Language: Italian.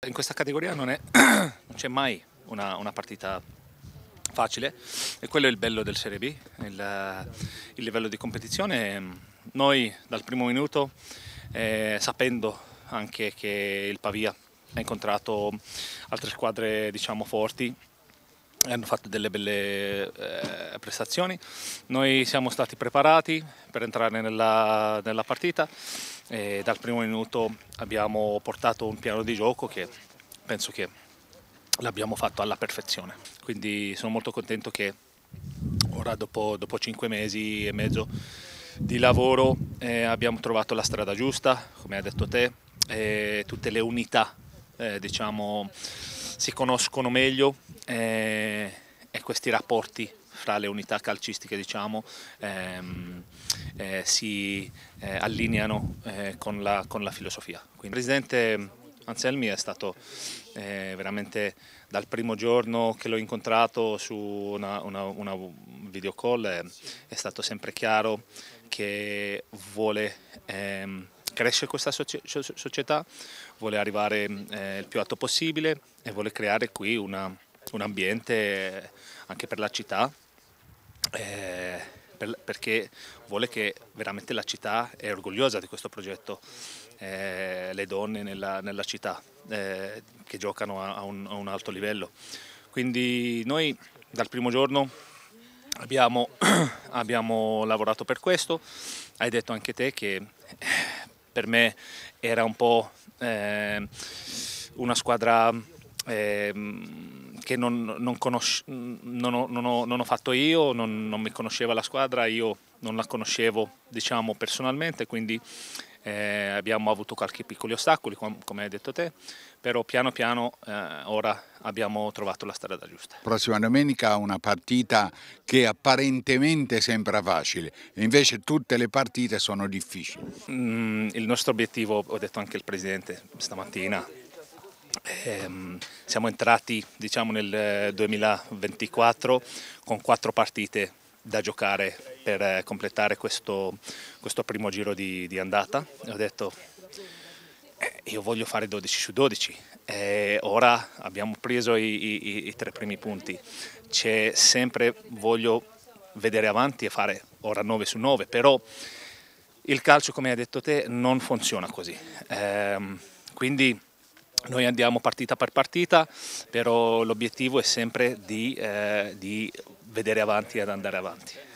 In questa categoria non c'è mai una partita facile e quello è il bello del Serie B, il livello di competizione. Noi dal primo minuto, sapendo anche che il Pavia ha incontrato altre squadre diciamo forti, hanno fatto delle belle prestazioni, noi siamo stati preparati per entrare nella partita e dal primo minuto abbiamo portato un piano di gioco che penso che l'abbiamo fatto alla perfezione, quindi sono molto contento che ora dopo 5 mesi e mezzo di lavoro abbiamo trovato la strada giusta, come hai detto te, tutte le unità diciamo si conoscono meglio e questi rapporti fra le unità calcistiche diciamo si allineano con la filosofia. Quindi il presidente Anselmi è stato veramente dal primo giorno che l'ho incontrato su una video call è stato sempre chiaro che vuole crescere questa società, vuole arrivare il più alto possibile e vuole creare qui un ambiente anche per la città, perché vuole che veramente la città è orgogliosa di questo progetto, le donne nella città che giocano a un alto livello. Quindi noi dal primo giorno abbiamo lavorato per questo. Hai detto anche te che per me era un po' una squadra che non ho fatto io, non mi conosceva la squadra, io non la conoscevo diciamo personalmente, quindi abbiamo avuto qualche piccoli ostacoli come hai detto te, però piano piano ora abbiamo trovato la strada giusta. Prossima domenica una partita che apparentemente sembra facile e invece tutte le partite sono difficili. Il nostro obiettivo, ho detto anche il Presidente stamattina, siamo entrati diciamo, nel 2024 con 4 partite da giocare per completare questo primo giro di andata. Ho detto io voglio fare 12 su 12 e ora abbiamo preso i 3 primi punti. C'è sempre voglio vedere avanti e fare ora 9 su 9, però il calcio, come hai detto te, non funziona così. Quindi noi andiamo partita per partita, però l'obiettivo è sempre di vedere avanti ed andare avanti.